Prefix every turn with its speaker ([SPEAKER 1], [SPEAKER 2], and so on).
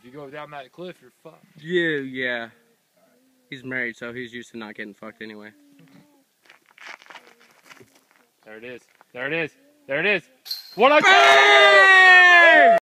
[SPEAKER 1] If you go down that cliff, you're fucked.
[SPEAKER 2] Yeah. He's married, so he's used to not getting fucked anyway.
[SPEAKER 1] There it is. There it is. There it is. What I